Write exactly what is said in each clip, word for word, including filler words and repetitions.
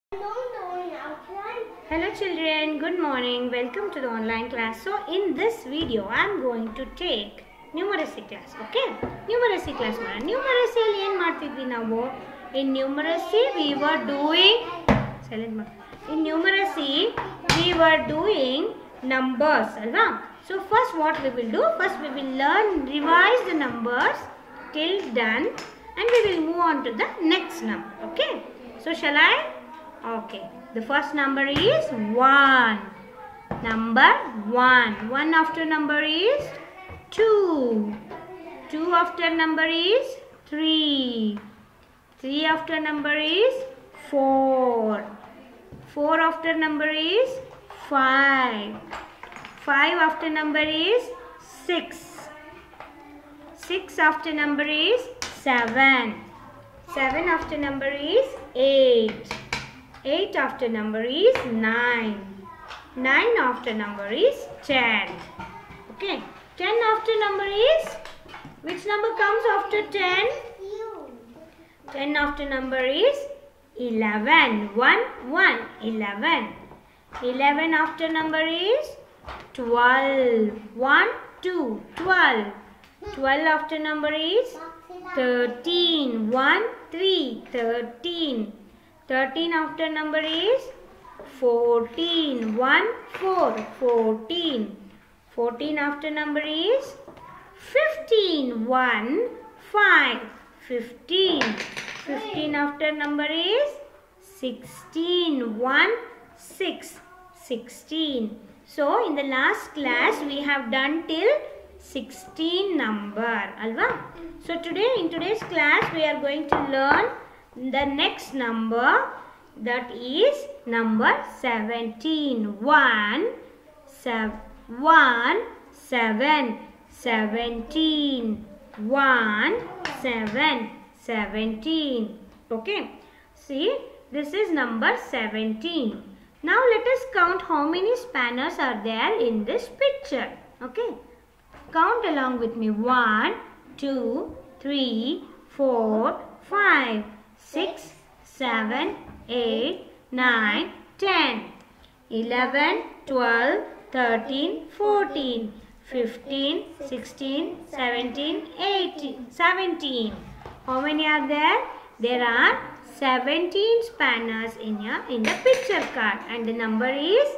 Hello children, good morning. Welcome to the online class. So in this video, I am going to take numeracy class. Okay? Numeracy class. Numeracy ಅಲ್ಲಿ ಏನು ಮಾಡ್ತಿದ್ವಿ ನಾವು? In numeracy we were doing silent. In numeracy we were doing numbers, ಅಲ್ವಾ? So first what we will do? First we will learn, revise the numbers till done, and we will move on to the next number. Okay? So shall I? Okay. The first number is one. Number one. One after number is two. Two after number is three. Three after number is four. Four after number is five. Five after number is six. Six after number is seven. Seven after number is eight. Eight after number is nine. Nine after number is ten. Okay. Ten after number is, which number comes after ten? Ten after number is eleven. One, one, eleven. Eleven after number is twelve. One, two, twelve. Twelve after number is thirteen. One, three, thirteen. Thirteen after number is fourteen. One, four, fourteen. Fourteen after number is fifteen. One, five, fifteen. Fifteen after number is sixteen. One, six, sixteen. So in the last class we have done till sixteen number, alva? So today in today's class we are going to learn the next number, that is number seventeen. One, seven, one, seven, seventeen. One, seven, seventeen. Okay. See, this is number seventeen. Now let us count how many spanners are there in this picture. Okay. Count along with me. One, two, three, four, five. Six, seven, eight, nine, ten, eleven, twelve, thirteen, fourteen, fifteen, sixteen, seventeen, eighteen, seventeen. How many are there? There are seventeen spanners in your in the picture card, and the number is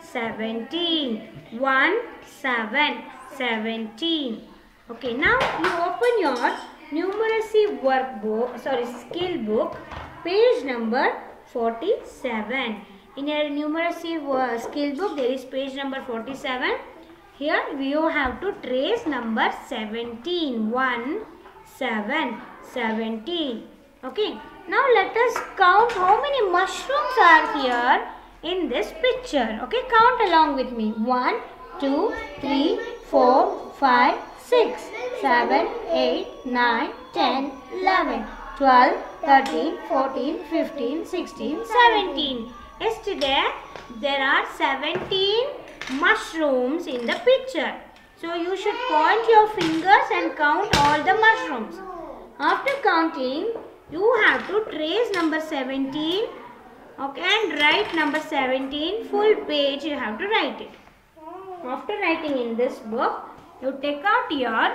seventeen. One, seven, seventeen. Okay, now you open your numeracy workbook, sorry, skill book, page number forty-seven. In your numeracy skill book, there is page number forty-seven. Here you have to trace number seventeen. One, seven, seventeen. Okay. Now let us count how many mushrooms are here in this picture. Okay. Count along with me. One, two, three, four, five, six, seven, eight, nine, ten, eleven, twelve, thirteen, fourteen, fifteen, sixteen, seventeen. Yesterday, there are seventeen mushrooms in the picture. So, you should point your fingers and count all the mushrooms. After counting, you have to trace number seventeen. Okay, and write number seventeen. Full page you have to write it. After writing in this book, you take out your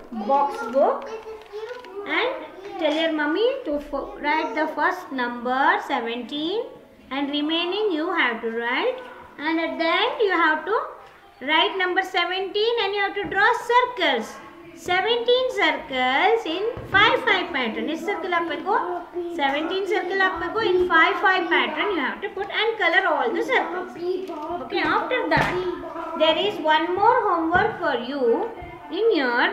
box book and tell your mummy to write the first number seventeen, and remaining you have to write, and at the end you have to write number seventeen, and you have to draw circles. seventeen circles in five five pattern. Is circle hackbeko? seventeen circle hackbeko in five five pattern you have to put, and color all the circles. Okay, after that there is one more homework for you in your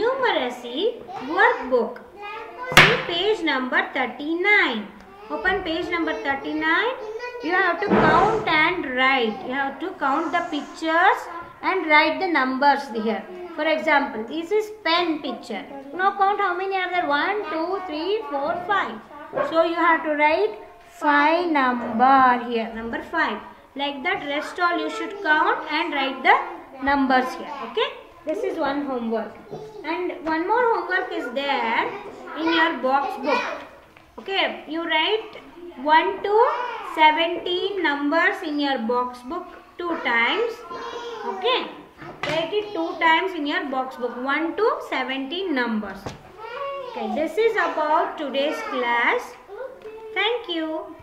numeracy workbook. See page number thirty-nine. Open page number thirty-nine. You have to count and write. You have to count the pictures and write the numbers here. For example, this is pen picture. Now count how many are there. One, two, three, four, five. So you have to write five number here. Number five. Like that, rest all you should count and write the numbers here. Okay. This is one homework. And one more homework is there in your box book. Okay. You write one to seventeen numbers in your box book two times. Okay. Write it two times in your box book. one to seventeen numbers. Okay. This is about today's class. Thank you.